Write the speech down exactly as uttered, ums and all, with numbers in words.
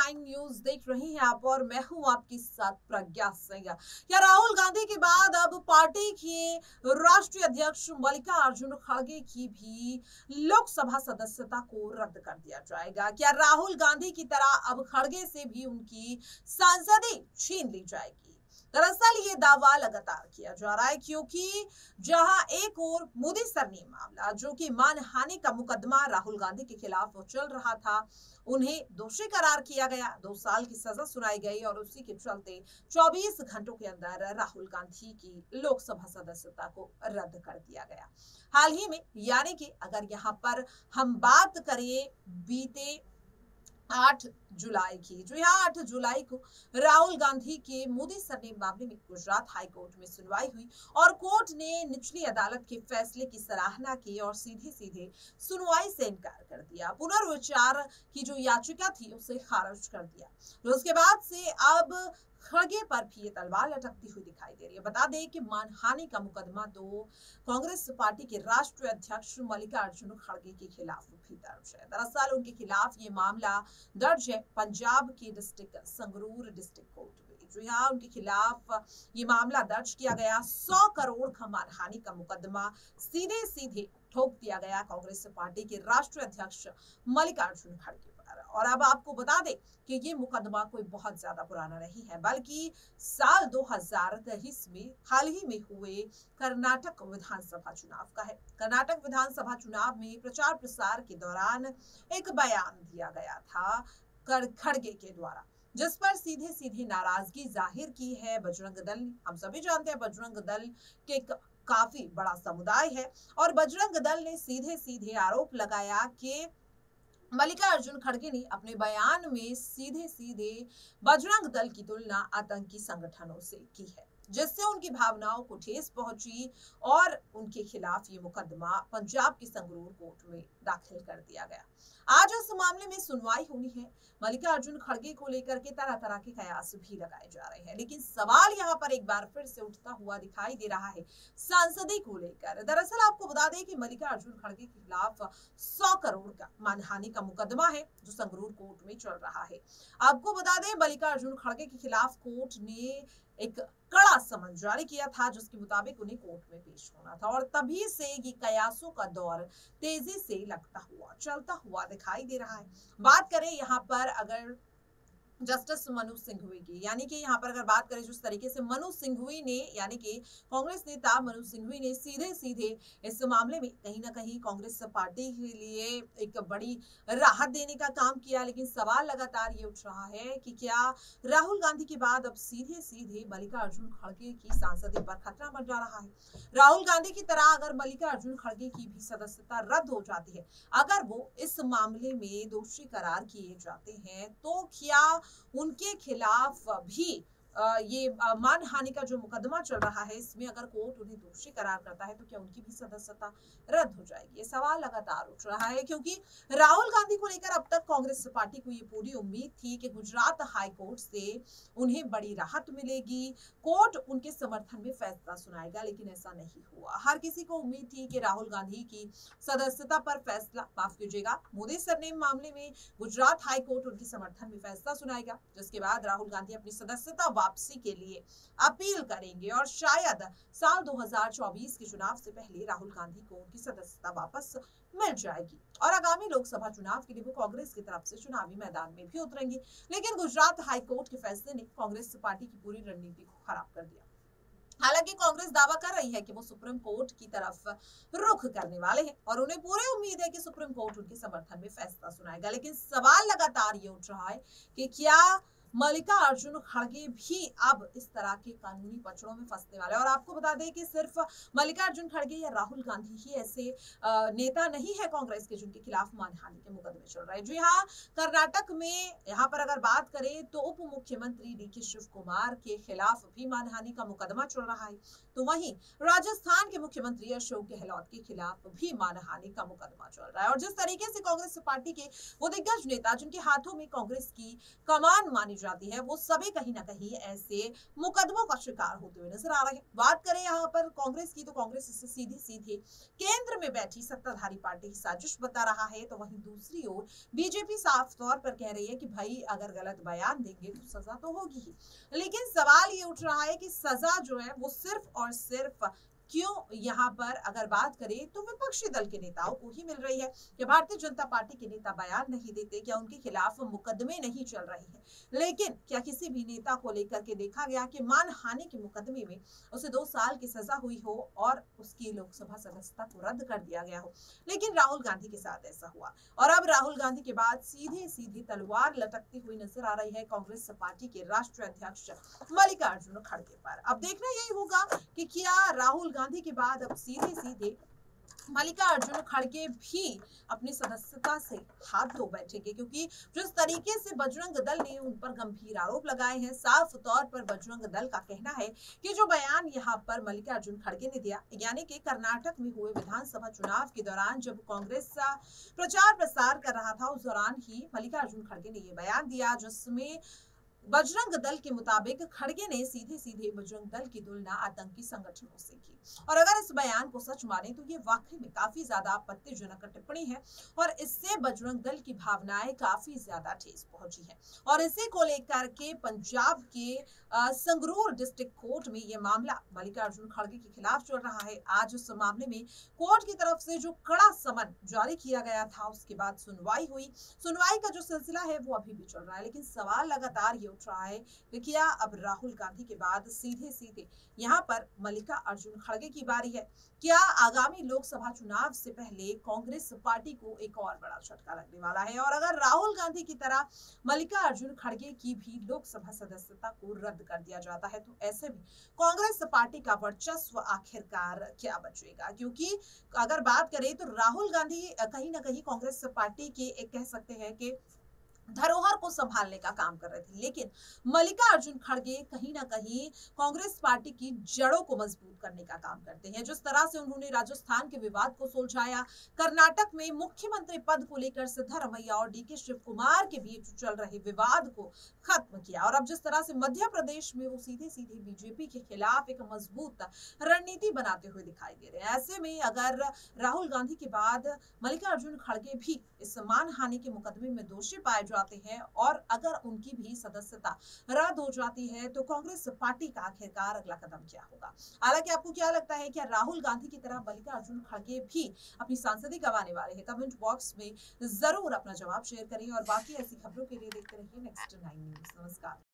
Nine news देख रही हैं आप और मैं हूं आपके साथ प्रज्ञा सिंह। क्या राहुल गांधी के बाद अब पार्टी के राष्ट्रीय अध्यक्ष मल्लिकार्जुन खड़गे की भी लोकसभा सदस्यता को रद्द कर दिया जाएगा? क्या राहुल गांधी की तरह अब खड़गे से भी उनकी सांसदी छीन ली जाएगी? दरअसल ये दावा लगातार किया जा रहा है, क्योंकि जहां एक और मोदी सरनेम मामला, जो कि मानहानि का मुकदमा राहुल गांधी के खिलाफ चल रहा था, उन्हें दोषी करार किया गया, दो साल की सजा सुनाई गई और उसी के चलते चौबीस घंटों के अंदर राहुल गांधी की लोकसभा सदस्यता को रद्द कर दिया गया। हाल ही में, यानी कि अगर यहाँ पर हम बात करें बीते आठ जुलाई की, जो यहाँ आठ जुलाई को राहुल गांधी के मोदी सरनेम मामले में गुजरात हाई कोर्ट में सुनवाई हुई और कोर्ट ने निचली अदालत के फैसले की सराहना की और सीधे सीधे सुनवाई से इनकार कर दिया। पुनर्विचार की जो याचिका थी उसे खारिज कर दिया। उसके बाद से अब खड़गे पर भी ये तलवार लटकती हुई दिखाई दे रही है। बता दें कि मानहानि का मुकदमा तो कांग्रेस पार्टी के राष्ट्रीय अध्यक्ष मल्लिकार्जुन खड़गे के खिलाफ भी दर्ज है। दरअसल उनके खिलाफ ये मामला दर्ज है पंजाब के डिस्ट्रिक्ट संगरूर डिस्ट्रिक्ट कोर्ट में। जो यहाँ उनके खिलाफ ये मामला दर्ज किया गया, सौ करोड़ का मानहानि का मुकदमा सीधे सीधे ठोक दिया गया कांग्रेस पार्टी के राष्ट्रीय अध्यक्ष मल्लिकार्जुन खड़गे पर। और अब आपको बता दें कि ये मुकदमा कोई बहुत ज्यादा पुराना नहीं है, बल्कि साल दो हज़ार तेईस में हाल ही में हुए कर्नाटक विधानसभा चुनाव का है। कर्नाटक विधानसभा चुनाव में प्रचार प्रसार के दौरान एक बयान दिया गया था खड़गे के द्वारा, जिस पर सीधे सीधे नाराजगी जाहिर की है बजरंग दल ने। हम सभी जानते हैं बजरंग दल के काफी बड़ा समुदाय है और बजरंग दल ने सीधे सीधे आरोप लगाया कि मल्लिकार्जुन खड़गे ने अपने बयान में सीधे सीधे बजरंग दल की तुलना आतंकी संगठनों से की है, जिससे उनकी भावनाओं को ठेस पहुंची और उनके खिलाफ ये मुकदमा पंजाब की संगरूर कोर्ट में दाखिल कर दिया गया। आज इस मामले में सुनवाई होनी है। मल्लिकार्जुन खड़गे को लेकर के तरह तरह के कयास भी लगाए जा रहे हैं, लेकिन सवाल यहाँ पर एक बार फिर से उठता हुआ दिखाई दे रहा है सांसदी को लेकर। दरअसल आपको बता दें कि मल्लिकार्जुन खड़गे के खिलाफ सौ करोड़ का मानहानि का मुकदमा है जो संगरूर कोर्ट में चल रहा है। आपको बता दें मल्लिकार्जुन खड़गे के खिलाफ कोर्ट ने एक कड़ा समन जारी किया था, जिसके मुताबिक उन्हें कोर्ट में पेश होना था और तभी से ये कयासों का दौर तेजी से लगता हुआ चलता हुआ दिखाई दे रहा है। बात करें यहाँ पर अगर जस्टिस मनु सिंघवी की, यानी कि यहाँ पर अगर बात करें जिस तरीके से मनु सिंघवी ने, यानी कि कांग्रेस नेता मनु सिंघवी ने सीधे सीधे इस मामले में कहीं ना कहीं कांग्रेस पार्टी के लिए एक बड़ी राहत देने का काम किया, लेकिन सवाल लगातार ये उठ रहा है कि क्या राहुल गांधी के बाद अब सीधे सीधे मल्लिकार्जुन खड़गे की सांसदी पर खतरा बन जा रहा है? राहुल गांधी की तरह अगर मल्लिकार्जुन खड़गे की भी सदस्यता रद्द हो जाती है, अगर वो इस मामले में दोषी करार किए जाते हैं, तो क्या उनके खिलाफ भी आ, ये मानहानि का जो मुकदमा चल रहा है, इसमें अगर कोर्ट उन्हें दोषी करार करता है तो क्या उनकी भी सदस्यता रद्द हो जाएगी? ये सवाल लगातार उठ रहा है, क्योंकि राहुल गांधी को लेकर अब तक कांग्रेस पार्टी को ये पूरी उम्मीद थी कि गुजरात हाई कोर्ट से उन्हें बड़ी राहत मिलेगी, कोर्ट उनके समर्थन में फैसला सुनाएगा, लेकिन ऐसा नहीं हुआ। हर किसी को उम्मीद थी कि राहुल गांधी की सदस्यता पर फैसला, माफ कीजिएगा, मोदी सरनेम मामले में गुजरात हाई कोर्ट उनके समर्थन में फैसला सुनाएगा, जिसके बाद राहुल गांधी अपनी सदस्यता वापसी के लिए अपील करेंगे और शायद साल दो हज़ार चौबीस के चुनाव से पहले राहुल गांधी को उनकी सदस्यता वापस मिल जाएगी और आगामी लोकसभा चुनाव के लिए वो कांग्रेस की तरफ से चुनावी मैदान में भी उतरेंगे। लेकिन गुजरात हाई कोर्ट के फैसले ने कांग्रेस पार्टी की पूरी रणनीति को खराब कर दिया। हालांकि कांग्रेस दावा कर रही है कि वो सुप्रीम कोर्ट की तरफ रुख करने वाले हैं और उन्हें पूरी उम्मीद है कि सुप्रीम कोर्ट उनके समर्थन में फैसला सुनाएगा, लेकिन सवाल लगातार ये उठ रहा है कि क्या मल्लिकार्जुन खड़गे भी अब इस तरह के कानूनी पचड़ों में फंसने वाले। और आपको बता दें कि सिर्फ मल्लिकार्जुन खड़गे या राहुल गांधी ही ऐसे नेता नहीं है कांग्रेस के जिनके खिलाफ मानहानि के मुकदमे चल रहे हैं। जो यहाँ कर्नाटक में, यहाँ पर अगर बात करें तो उप मुख्यमंत्री डी के शिव कुमार के खिलाफ भी मानहानि का मुकदमा चल रहा है, तो वहीं राजस्थान के मुख्यमंत्री अशोक गहलोत के खिलाफ भी मानहानि का मुकदमा चल रहा है। और जिस तरीके से कांग्रेस पार्टी के वो दिग्गज नेता जिनके हाथों में कांग्रेस की कमान मानी जाती है, वो सभी कहीं ना कहीं ऐसे मुकदमों का शिकार होते हुए नजर आ रहे हैं। बात करें यहाँ पर कांग्रेस की, तो कांग्रेस इससे सीधे सीधे केंद्र में बैठी सत्ताधारी पार्टी की साजिश बता रहा है, तो वहीं दूसरी ओर बीजेपी साफ तौर पर कह रही है कि भाई अगर गलत बयान देंगे तो सजा तो होगी ही। लेकिन सवाल ये उठ रहा है कि सजा जो है वो सिर्फ और सिर्फ क्यों यहाँ पर अगर बात करें तो विपक्षी दल के नेताओं को ही मिल रही है कि भारतीय जनता पार्टी के नेता बयान नहीं देते, क्या उनके खिलाफ मुकदमे नहीं चल रहे हैं। लेकिन क्या किसी भी नेता को लेकर के देखा गया कि मानहानि के मुकदमे में उसे दो साल की सजा हुई हो और उसकी लोकसभा सदस्यता को रद्द कर दिया गया हो। लेकिन राहुल गांधी के साथ ऐसा हुआ और अब राहुल गांधी के बाद सीधे सीधे तलवार लटकती हुई नजर आ रही है कांग्रेस पार्टी के राष्ट्रीय अध्यक्ष मल्लिकार्जुन खड़गे पर। अब देखना यही होगा कि क्या राहुल गांधी के बाद अब सीधे सीधे मल्लिकार्जुन खड़गे भी अपनी सदस्यता से हाथ धो बैठेंगे, क्योंकि जिस तरीके से बजरंग दल ने उन पर गंभीर आरोप लगाए हैं, साफ तौर पर बजरंग दल का कहना है कि जो बयान यहाँ पर मल्लिकार्जुन खड़गे ने दिया, यानी कि कर्नाटक में हुए विधानसभा चुनाव के दौरान जब कांग्रेस प्रचार प्रसार कर रहा था, उस दौरान ही मल्लिकार्जुन खड़गे ने ये बयान दिया जिसमें बजरंग दल के मुताबिक खड़गे ने सीधे सीधे बजरंग दल की तुलना आतंकी संगठनों से की। और अगर इस बयान को सच माने तो ये वाकई में काफी ज्यादा आपत्तिजनक टिप्पणी है और इससे बजरंग दल की भावनाएं काफी ज्यादा ठेस पहुंची है। और इसी को लेकर के पंजाब के संगरूर डिस्ट्रिक्ट कोर्ट में ये मामला मल्लिकार्जुन खड़गे के खिलाफ चल रहा है। आज उस मामले में कोर्ट की तरफ से जो कड़ा समन जारी किया गया था, उसके बाद सुनवाई हुई। सुनवाई का जो सिलसिला है वो अभी भी चल रहा है, लेकिन सवाल लगातार ये उठ रहा है कि क्या अब राहुल गांधी के बाद सीधे सीधे यहाँ पर मल्लिकार्जुन खड़गे की बारी है? क्या आगामी लोकसभा चुनाव से पहले कांग्रेस पार्टी को एक और बड़ा झटका लगने वाला है? और अगर राहुल गांधी की तरह मल्लिकार्जुन खड़गे की भी लोकसभा सदस्यता को रद्द कर दिया जाता है, तो ऐसे में कांग्रेस पार्टी का वर्चस्व आखिरकार क्या बचेगा? क्योंकि अगर बात करें तो राहुल गांधी कहीं ना कहीं कांग्रेस पार्टी के एक कह सकते हैं कि धरोहर को संभालने का काम कर रहे थे, लेकिन मल्लिकार्जुन खड़गे कहीं ना कहीं कांग्रेस पार्टी की जड़ों को मजबूत करने का काम करते हैं। जिस तरह से उन्होंने राजस्थान के विवाद को सुलझाया, कर्नाटक में मुख्यमंत्री पद को लेकर सिद्धारमैया और डी के शिव कुमार के बीच चल रहे विवाद को खत्म किया, और अब जिस तरह से मध्य प्रदेश में वो सीधे सीधे बीजेपी के खिलाफ एक मजबूत रणनीति बनाते हुए दिखाई दे रहे हैं। ऐसे में अगर राहुल गांधी के बाद मल्लिकार्जुन खड़गे भी इस मानहानि के मुकदमे में दोषी पाए जाते हैं और अगर उनकी भी सदस्यता रद्द हो जाती है, तो कांग्रेस पार्टी का आखिरकार अगला कदम क्या होगा? हालांकि आपको क्या लगता है, क्या राहुल गांधी की तरह मल्लिकार्जुन खड़गे भी अपनी सांसदी गंवाने वाले हैं? कमेंट बॉक्स में जरूर अपना जवाब शेयर करिए और बाकी ऐसी खबरों के लिए देखते रहिए नेक्स्ट नाइन न्यूज। नमस्कार।